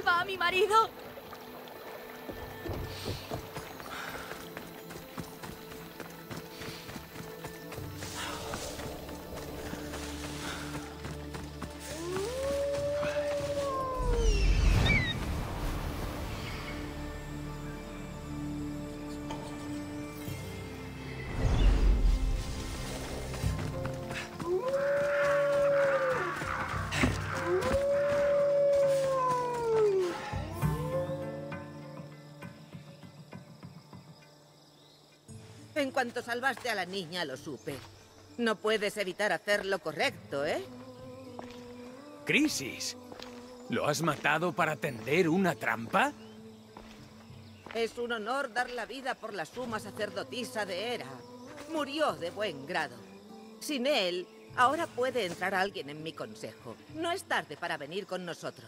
devuelva a mi marido. En cuanto salvaste a la niña, lo supe. No puedes evitar hacer lo correcto, ¿eh? Crisis. ¿Lo has matado para tender una trampa? Es un honor dar la vida por la suma sacerdotisa de Hera. Murió de buen grado. Sin él, ahora puede entrar alguien en mi consejo. No es tarde para venir con nosotros.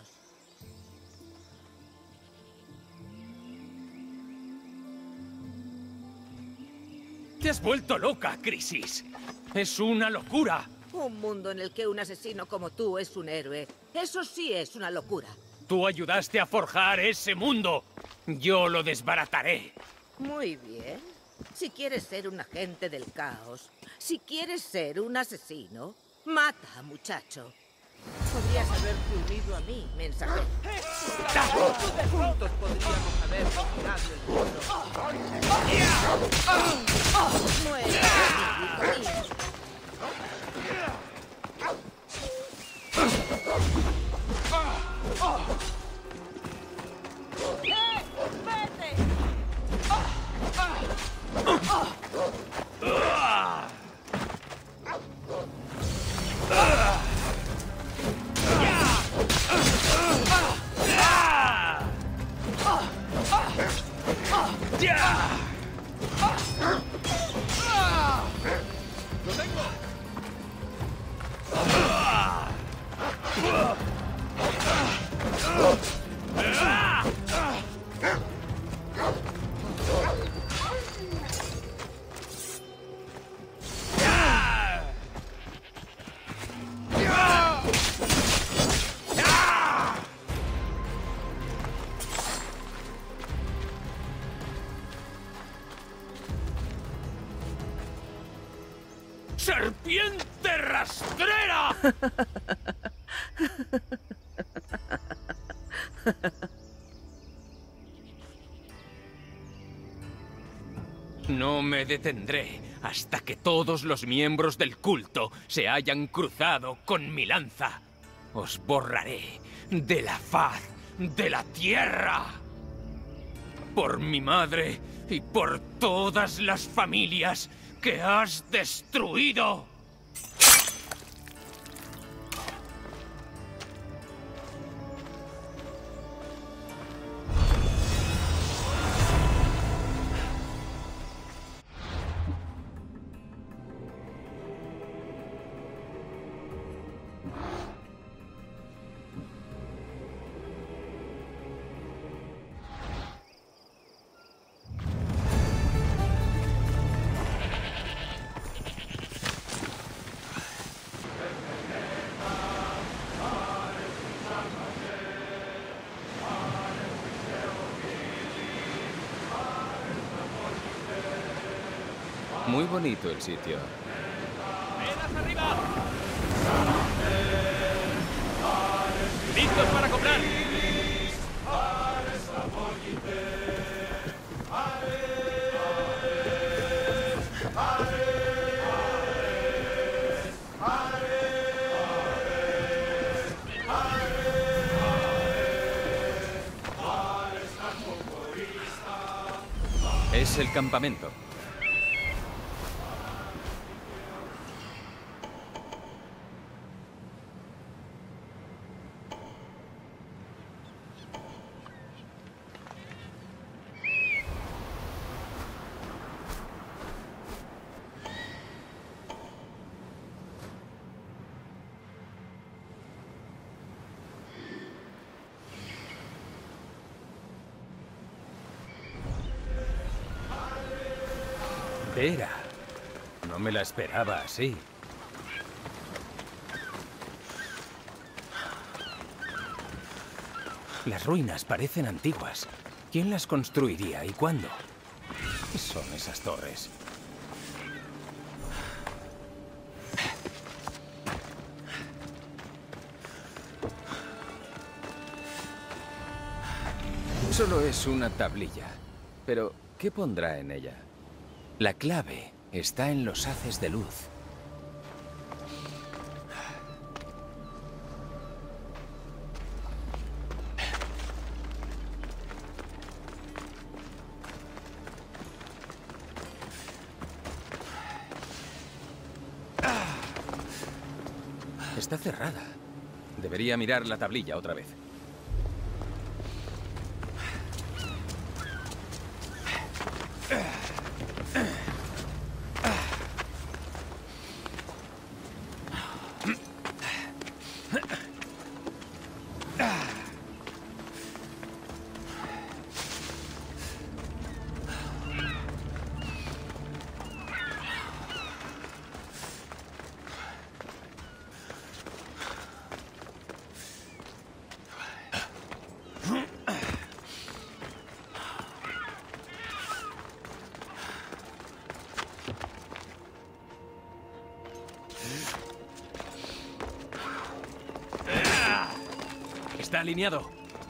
Te has vuelto loca, Crisis. Es una locura. Un mundo en el que un asesino como tú es un héroe. Eso sí es una locura. Tú ayudaste a forjar ese mundo. Yo lo desbarataré. Muy bien. Si quieres ser un agente del caos, si quieres ser un asesino, mata, muchacho. Podrías haberte unido a mí, mensajero. Juntos podríamos haber dominado el mundo. Muere, amigo mío. ¡Vete! ¡Lo tengo! ¡Serpiente rastrera! No me detendré hasta que todos los miembros del culto se hayan cruzado con mi lanza. Os borraré de la faz de la tierra. Por mi madre y por todas las familias que has destruido. Muy bonito el sitio. ¡Velas arriba! ¡Listos para comprar! Es el campamento. Hera. No me la esperaba así. Las ruinas parecen antiguas. ¿Quién las construiría y cuándo? ¿Qué son esas torres? Solo es una tablilla. Pero, ¿qué pondrá en ella? La clave está en los haces de luz. Está cerrada. Debería mirar la tablilla otra vez. Está alineado.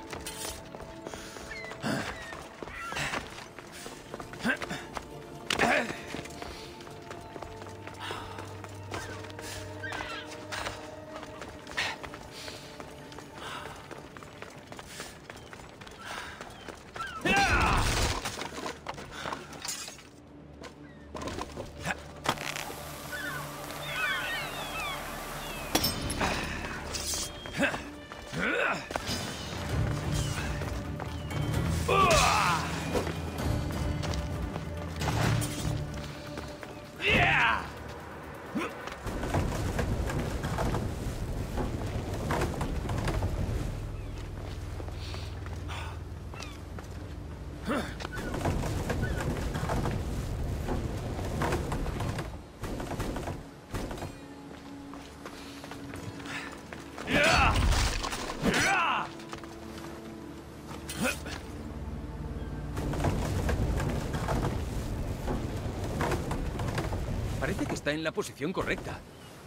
Parece que está en la posición correcta.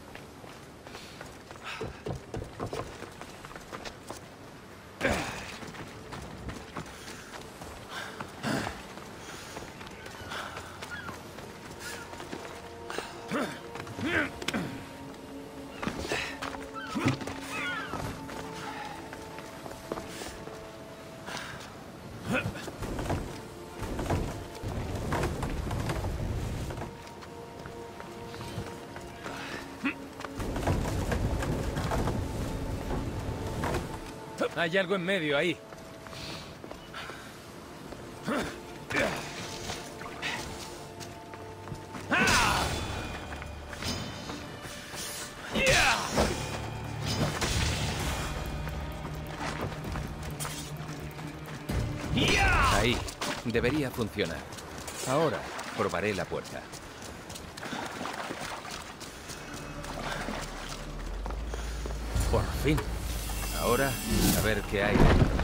Hay algo en medio ahí. Ahí. Debería funcionar. Ahora probaré la puerta. Por fin. Ahora, a ver qué hay.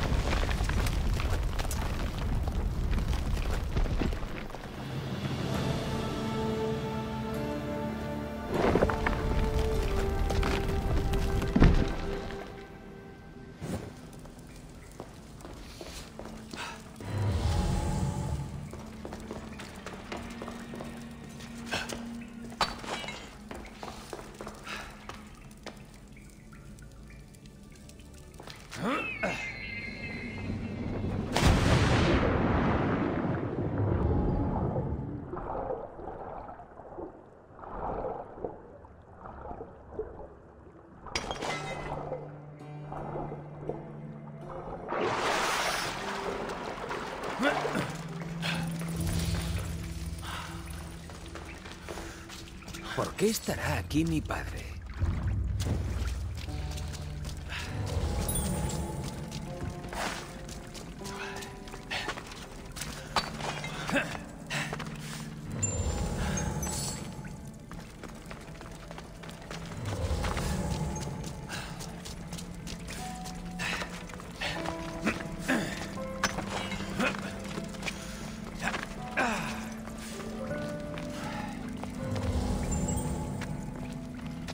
¿Por qué estará aquí mi padre?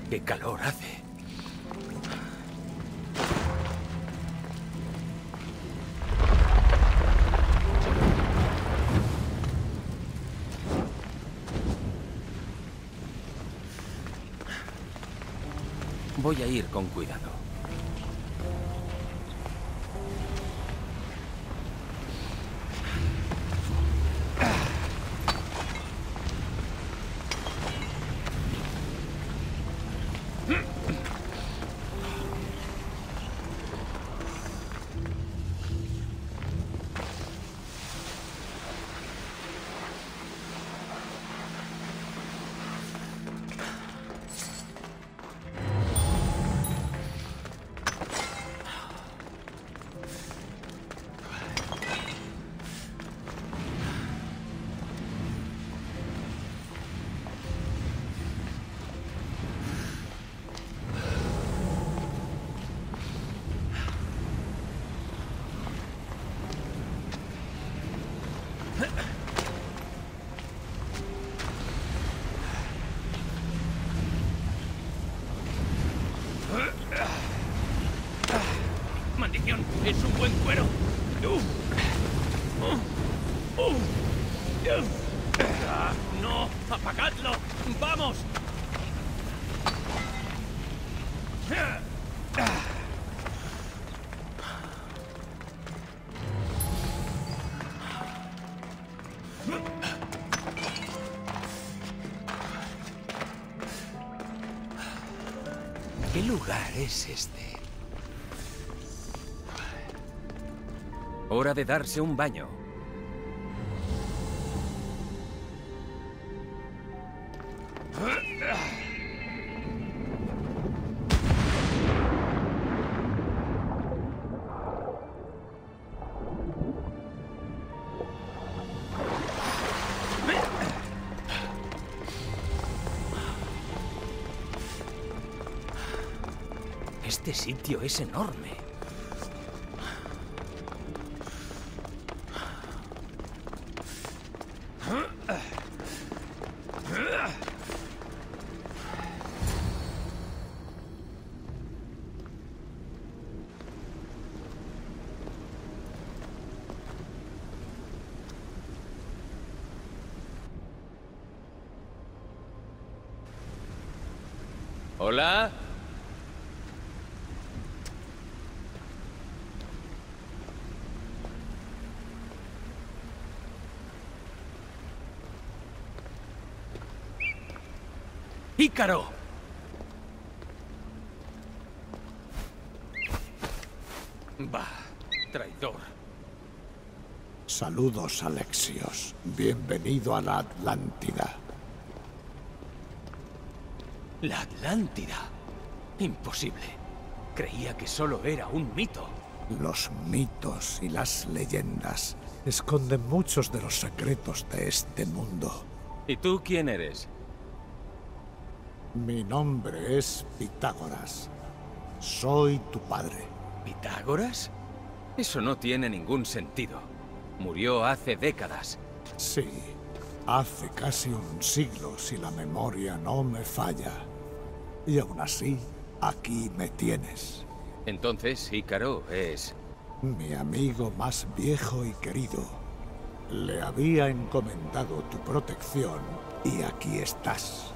¡Qué calor hace! Voy a ir con cuidado. ¡Maldición! ¡Es un buen cuero! ¡No! ¡Apagadlo! ¡Vamos! ¿Qué lugar es este? Hora de darse un baño. Este sitio es enorme. ¿Hola? ¡Ícaro! Bah, traidor. Saludos, Alexios. Bienvenido a la Atlántida. La Atlántida. Imposible. Creía que solo era un mito. Los mitos y las leyendas esconden muchos de los secretos de este mundo. ¿Y tú quién eres? Mi nombre es Pitágoras. Soy tu padre. ¿Pitágoras? Eso no tiene ningún sentido. Murió hace décadas. Sí, hace casi un siglo, si la memoria no me falla. Y aún así, aquí me tienes. Entonces, Ícaro es... Mi amigo más viejo y querido. Le había encomendado tu protección y aquí estás.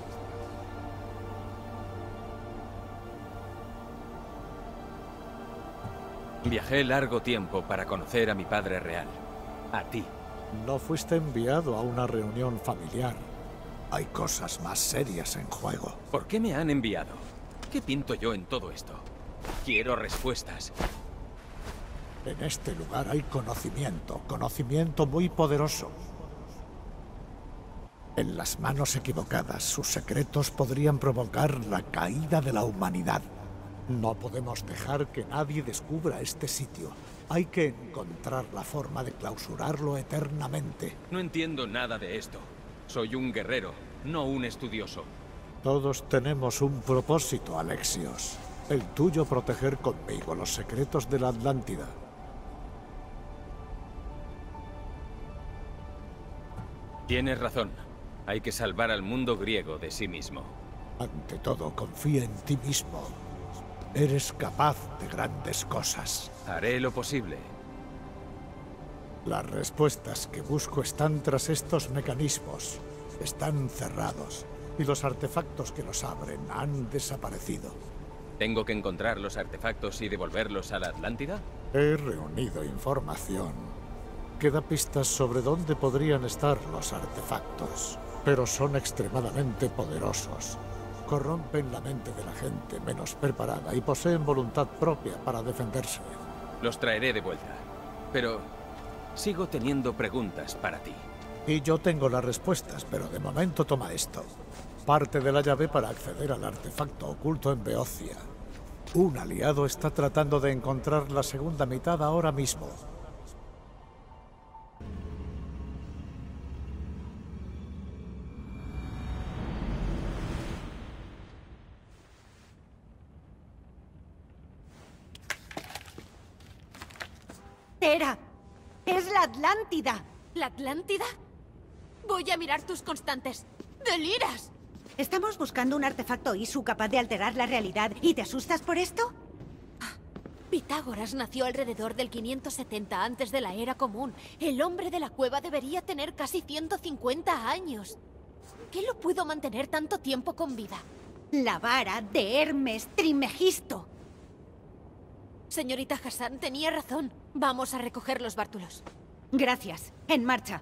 Viajé largo tiempo para conocer a mi padre real. A ti. No fuiste enviado a una reunión familiar. Hay cosas más serias en juego. ¿Por qué me han enviado? ¿Qué pinto yo en todo esto? Quiero respuestas. En este lugar hay conocimiento muy poderoso. En las manos equivocadas, sus secretos podrían provocar la caída de la humanidad. No podemos dejar que nadie descubra este sitio. Hay que encontrar la forma de clausurarlo eternamente. No entiendo nada de esto. Soy un guerrero, no un estudioso. Todos tenemos un propósito, Alexios. El tuyo, proteger conmigo los secretos de la Atlántida. Tienes razón. Hay que salvar al mundo griego de sí mismo. Ante todo, confía en ti mismo. Eres capaz de grandes cosas. Haré lo posible. Las respuestas que busco están tras estos mecanismos. Están cerrados. Y los artefactos que los abren han desaparecido. ¿Tengo que encontrar los artefactos y devolverlos a la Atlántida? He reunido información que da pistas sobre dónde podrían estar los artefactos, pero son extremadamente poderosos. Corrompen la mente de la gente menos preparada y poseen voluntad propia para defenderse. Los traeré de vuelta. Pero sigo teniendo preguntas para ti. Y yo tengo las respuestas, pero de momento toma esto. Parte de la llave para acceder al artefacto oculto en Beocia. Un aliado está tratando de encontrar la segunda mitad ahora mismo. Tera, es la Atlántida. ¿La Atlántida? Voy a mirar tus constantes. ¡Deliras! Estamos buscando un artefacto Isu capaz de alterar la realidad. ¿Y te asustas por esto? Pitágoras nació alrededor del 570 antes de la Era Común. El hombre de la cueva debería tener casi 150 años. ¿Qué lo pudo mantener tanto tiempo con vida? La vara de Hermes Trimegisto. Señorita Hassan tenía razón. Vamos a recoger los bártulos. Gracias. En marcha.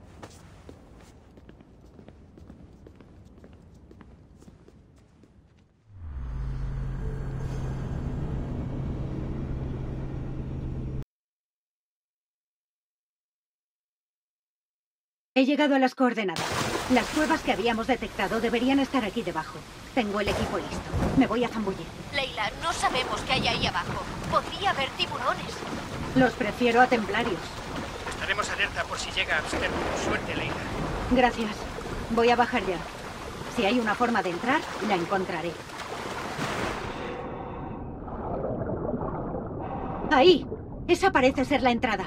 He llegado a las coordenadas. Las cuevas que habíamos detectado deberían estar aquí debajo. Tengo el equipo listo. Me voy a zambullir. Leila, no sabemos qué hay ahí abajo. Podría haber tiburones. Los prefiero a templarios. Estaremos alerta por si llega Abstergo. Suerte, Leila. Gracias. Voy a bajar ya. Si hay una forma de entrar, la encontraré. ¡Ahí! Esa parece ser la entrada.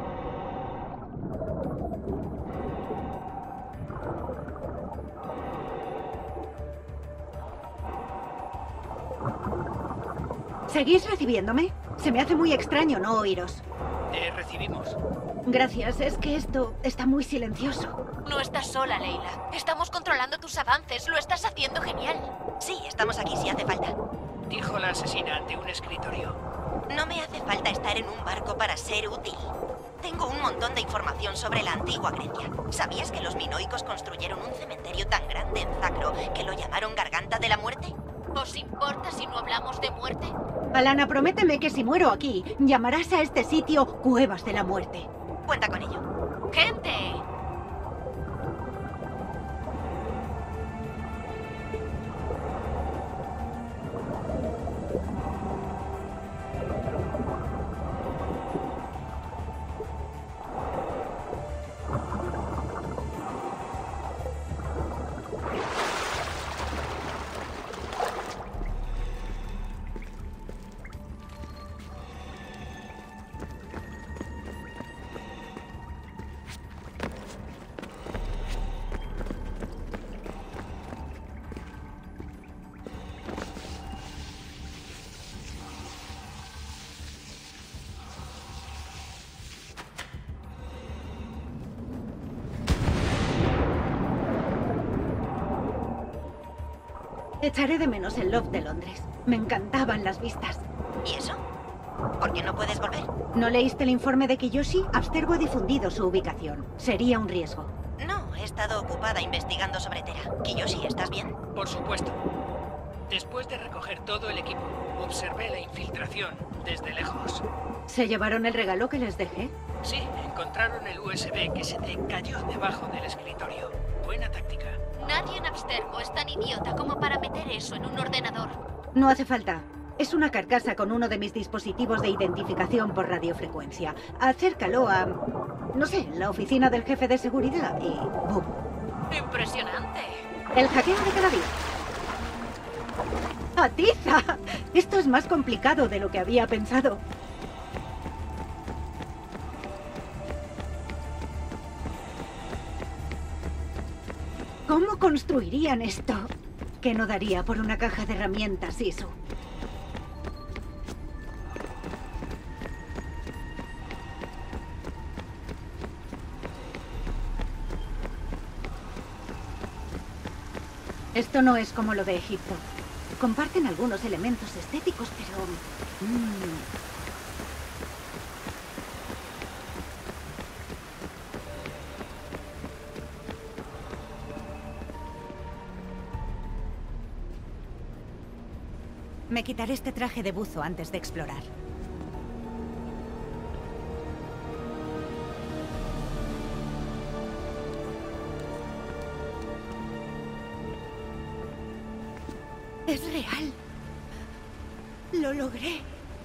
¿Seguís recibiéndome? Se me hace muy extraño no oíros. Te recibimos. Gracias, es que esto está muy silencioso. No estás sola, Leila. Estamos controlando tus avances. Lo estás haciendo genial. Sí, estamos aquí si hace falta. Dijo la asesina ante un escritorio. No me hace falta estar en un barco para ser útil. Tengo un montón de información sobre la antigua Grecia. ¿Sabías que los minoicos construyeron un cementerio tan grande en Zacro que lo llamaron Garganta de la Muerte? ¿Os importa si no hablamos de muerte? Alana, prométeme que si muero aquí, llamarás a este sitio Cuevas de la Muerte. Cuenta con ello. ¡Gente! Echaré de menos el Loft de Londres. Me encantaban las vistas. ¿Y eso? ¿Por qué no puedes volver? ¿No leíste el informe de Kiyoshi? Abstergo ha difundido su ubicación. Sería un riesgo. No, he estado ocupada investigando sobre Tera. Kiyoshi, ¿estás bien? Por supuesto. Después de recoger todo el equipo, observé la infiltración desde lejos. ¿Se llevaron el regalo que les dejé? Sí, encontraron el USB que se te cayó debajo del escritorio. Buena táctica. Nadie en Abstergo es tan idiota como para meter eso en un ordenador. No hace falta. Es una carcasa con uno de mis dispositivos de identificación por radiofrecuencia. Acércalo a... no sé, la oficina del jefe de seguridad y... ¡bum! ¡Impresionante! El hackeo de cada día. ¡Atiza! Esto es más complicado de lo que había pensado. ¿Cómo construirían esto? ¿Qué no daría por una caja de herramientas, Isu? Esto no es como lo de Egipto. Comparten algunos elementos estéticos, pero... Me quitaré este traje de buzo antes de explorar. Es real. Lo logré.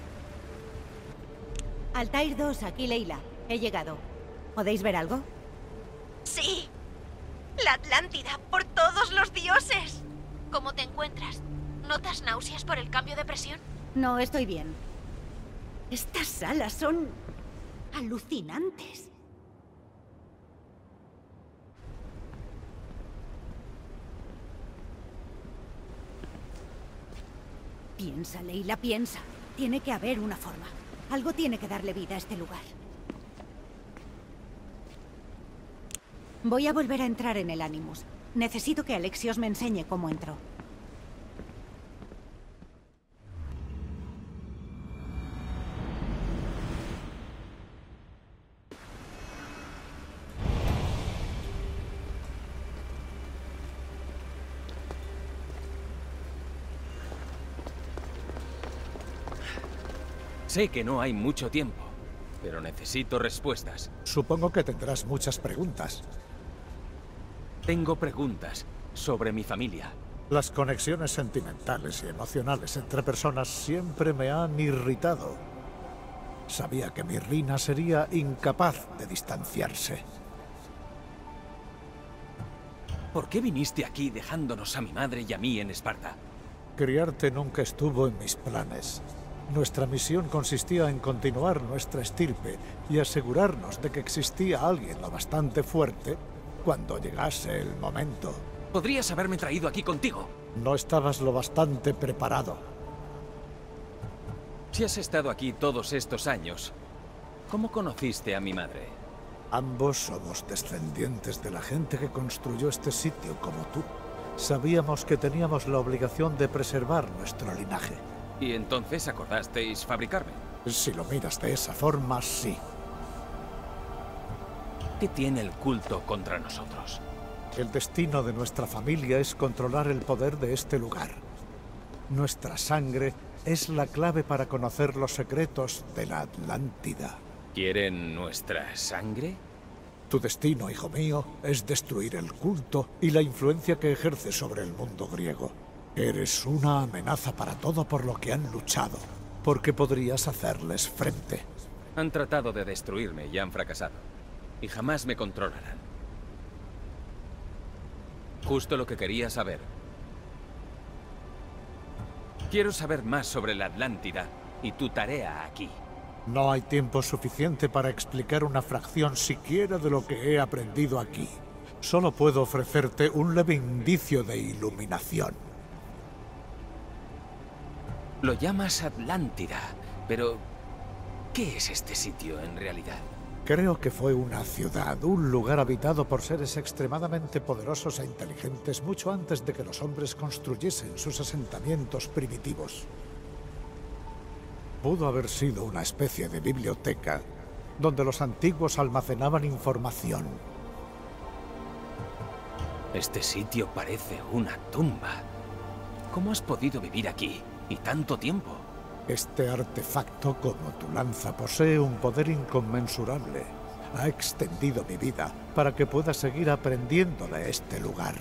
Altair 2, aquí Leila. He llegado. ¿Podéis ver algo? Sí. La Atlántida, por todos los dioses. ¿Cómo te encuentras? ¿Notas náuseas por el cambio de presión? No, estoy bien. Estas salas son... alucinantes. Piensa, Leila, piensa. Tiene que haber una forma. Algo tiene que darle vida a este lugar. Voy a volver a entrar en el Animus. Necesito que Alexios me enseñe cómo entró. Sé que no hay mucho tiempo, pero necesito respuestas. Supongo que tendrás muchas preguntas. Tengo preguntas sobre mi familia. Las conexiones sentimentales y emocionales entre personas siempre me han irritado. Sabía que mi Rina sería incapaz de distanciarse. ¿Por qué viniste aquí dejándonos a mi madre y a mí en Esparta? Criarte nunca estuvo en mis planes. Nuestra misión consistía en continuar nuestra estirpe y asegurarnos de que existía alguien lo bastante fuerte cuando llegase el momento. Podrías haberme traído aquí contigo. No estabas lo bastante preparado. Si has estado aquí todos estos años, ¿cómo conociste a mi madre? Ambos somos descendientes de la gente que construyó este sitio como tú. Sabíamos que teníamos la obligación de preservar nuestro linaje. ¿Y entonces acordasteis fabricarme? Si lo miras de esa forma, sí. ¿Qué tiene el culto contra nosotros? El destino de nuestra familia es controlar el poder de este lugar. Nuestra sangre es la clave para conocer los secretos de la Atlántida. ¿Quieren nuestra sangre? Tu destino, hijo mío, es destruir el culto y la influencia que ejerce sobre el mundo griego. Eres una amenaza para todo por lo que han luchado, porque podrías hacerles frente. Han tratado de destruirme y han fracasado. Y jamás me controlarán. Justo lo que quería saber. Quiero saber más sobre la Atlántida y tu tarea aquí. No hay tiempo suficiente para explicar una fracción siquiera de lo que he aprendido aquí. Solo puedo ofrecerte un leve indicio de iluminación. Lo llamas Atlántida, pero ¿qué es este sitio en realidad? Creo que fue una ciudad, un lugar habitado por seres extremadamente poderosos e inteligentes mucho antes de que los hombres construyesen sus asentamientos primitivos. Pudo haber sido una especie de biblioteca donde los antiguos almacenaban información. Este sitio parece una tumba. ¿Cómo has podido vivir aquí y tanto tiempo? Este artefacto, como tu lanza, posee un poder inconmensurable. Ha extendido mi vida para que pueda seguir aprendiendo de este lugar.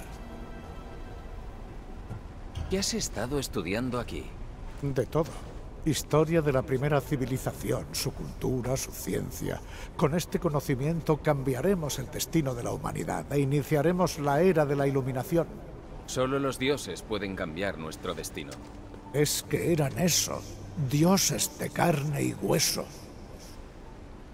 ¿Qué has estado estudiando aquí? De todo. Historia de la primera civilización, su cultura, su ciencia. Con este conocimiento cambiaremos el destino de la humanidad e iniciaremos la era de la iluminación. Solo los dioses pueden cambiar nuestro destino. Es que eran eso, dioses de carne y hueso.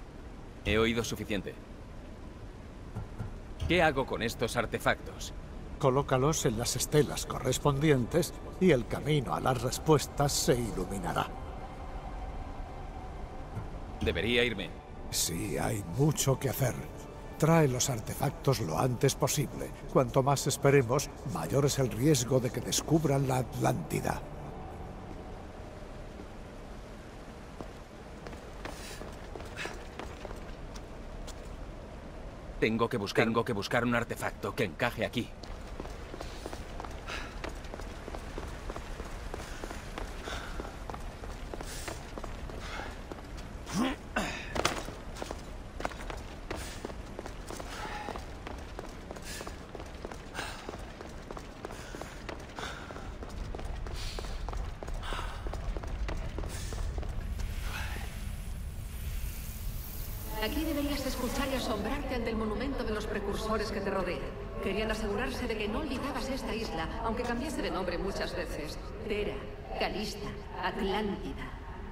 He oído suficiente. ¿Qué hago con estos artefactos? Colócalos en las estelas correspondientes y el camino a las respuestas se iluminará. Debería irme. Sí, hay mucho que hacer. Trae los artefactos lo antes posible. Cuanto más esperemos, mayor es el riesgo de que descubran la Atlántida. Tengo que buscar un artefacto que encaje aquí. Aquí deberías escuchar y asombrarte ante el monumento de los precursores que te rodean. Querían asegurarse de que no olvidabas esta isla, aunque cambiase de nombre muchas veces. Terra, Calista, Atlántida.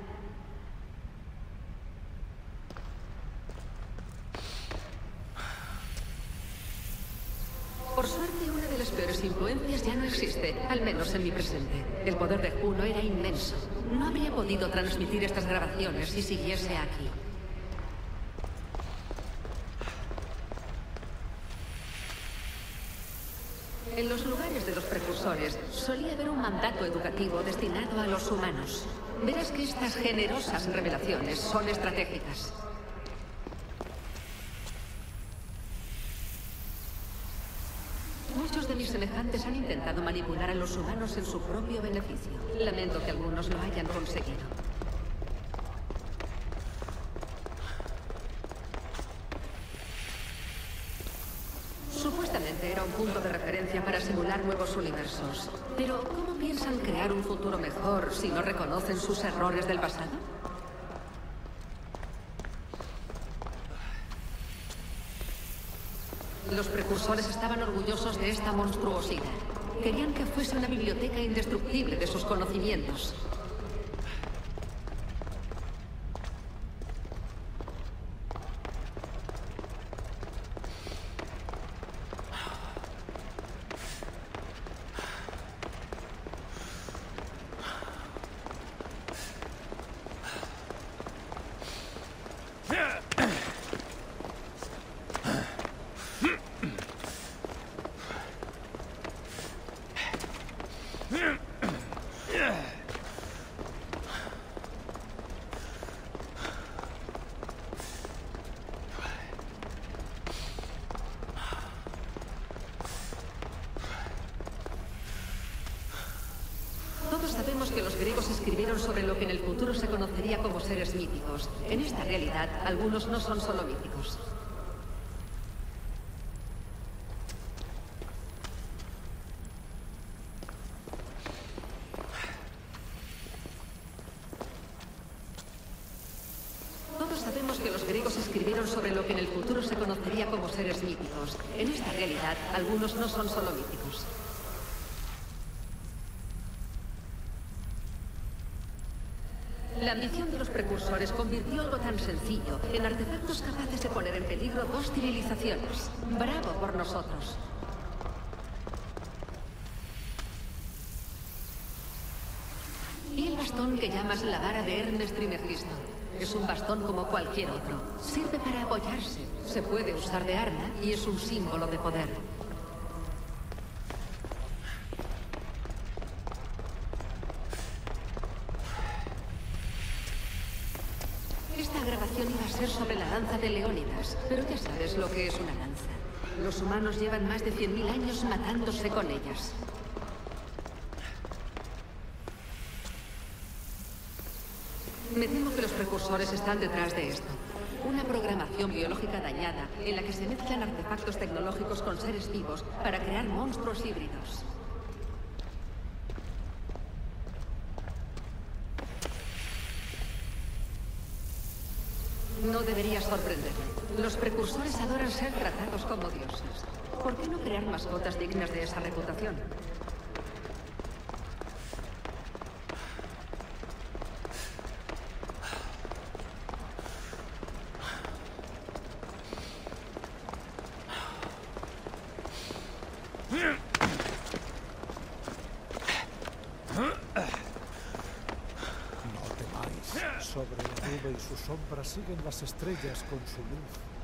Por suerte, una de las peores influencias ya no existe, al menos en mi presente. El poder de Juno era inmenso. No habría podido transmitir estas grabaciones si siguiese aquí. En los lugares de los precursores solía haber un mandato educativo destinado a los humanos. Verás que estas generosas revelaciones son estratégicas. Muchos de mis semejantes han intentado manipular a los humanos en su propio beneficio. Lamento que algunos lo hayan conseguido. Supuestamente era un punto de referencia para simular nuevos universos. Pero, ¿cómo piensan crear un futuro mejor si no reconocen sus errores del pasado? Los precursores estaban orgullosos de esta monstruosidad. Querían que fuese una biblioteca indestructible de sus conocimientos. Todos sabemos que los griegos escribieron sobre lo que en el futuro se conocería como seres míticos. En esta realidad, algunos no son solo míticos. Todos sabemos que los griegos escribieron sobre lo que en el futuro se conocería como seres míticos. En esta realidad, algunos no son solo míticos. La ambición de los precursores convirtió algo tan sencillo en artefactos capaces de poner en peligro 2 civilizaciones. ¡Bravo por nosotros! Y el bastón que llamas la vara de Ernest Trismegisto. Es un bastón como cualquier otro. Sirve para apoyarse, se puede usar de arma y es un símbolo de poder. Esta grabación iba a ser sobre la lanza de Leónidas, pero ya sabes lo que es una lanza. Los humanos llevan más de 100.000 años matándose con ellas. Me temo que los precursores están detrás de esto. Una programación biológica dañada en la que se mezclan artefactos tecnológicos con seres vivos para crear monstruos híbridos. No debería sorprenderme. Los precursores adoran ser tratados como dioses. ¿Por qué no crear mascotas dignas de esa reputación? Sobre la nube y su sombra siguen las estrellas con su luz.